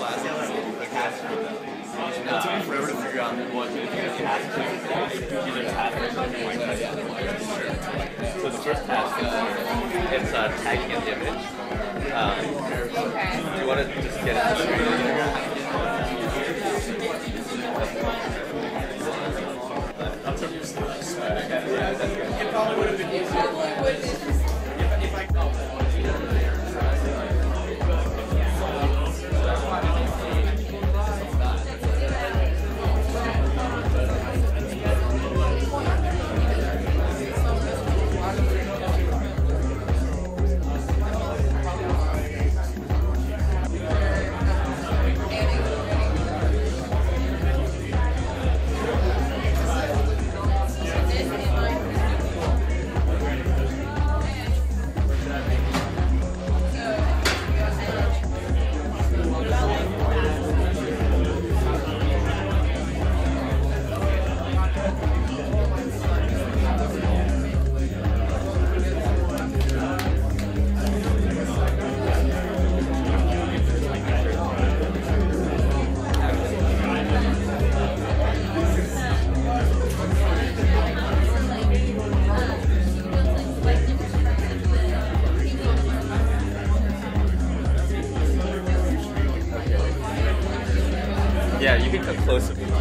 It took me forever to figure out what to do. Either task or something like that. So the first task is it's tagging an image. You want to just get it to it probably would have been easier. If I yeah, you can come close if you want.